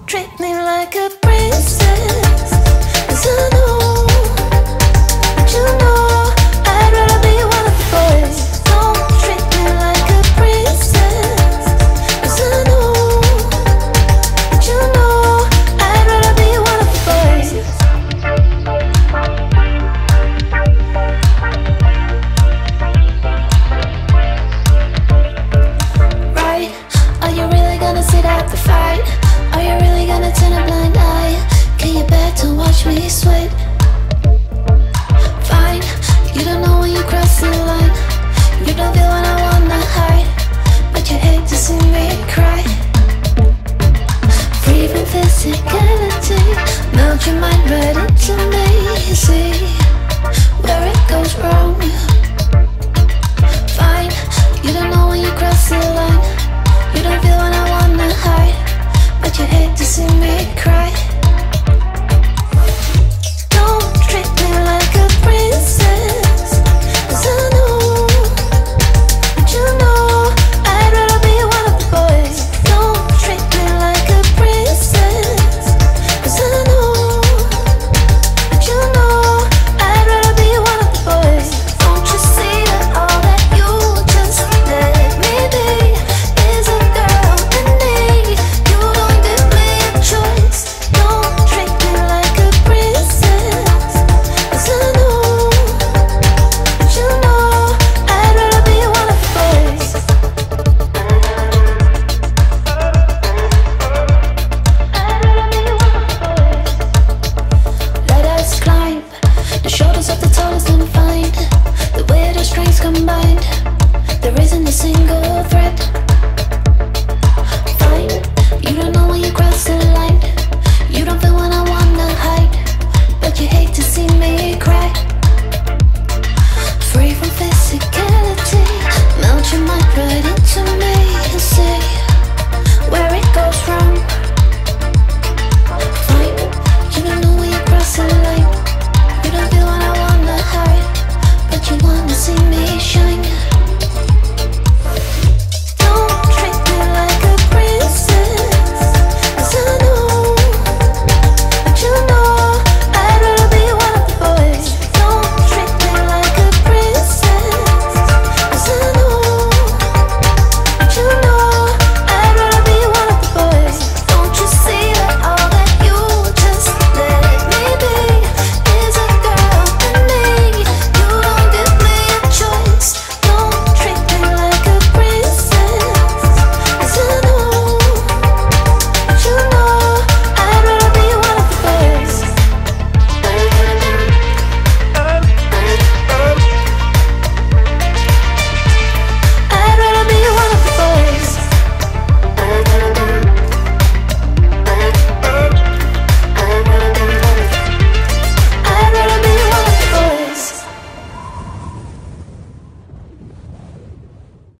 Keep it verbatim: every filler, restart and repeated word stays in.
treat me like a princess, 'cause I know that you know I'd rather be one of the boys. Don't treat me like a princess, 'cause I know that you know I'd rather be one of the boys. Right, are you really gonna sit out the fight? Are you really gonna turn a blind eye? Can you bear to watch me sweat? Fine, you don't know when you cross the line. You don't feel when I wanna hide, but you hate to see me cry. Free from physicality, melt your mind right into me. See where it goes wrong. Fine, you don't know when you cross the line. You don't feel when I wanna hide, but you hate to see me cry.